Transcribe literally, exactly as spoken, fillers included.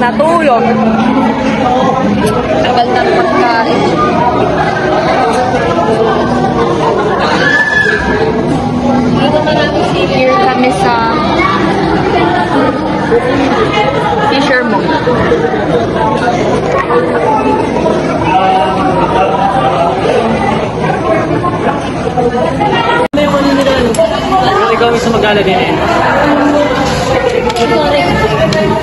natulog. Tagal ng pagkain. Dito na namin here kami sa Fishermall. Ikaw mismo mag-alagay na yun.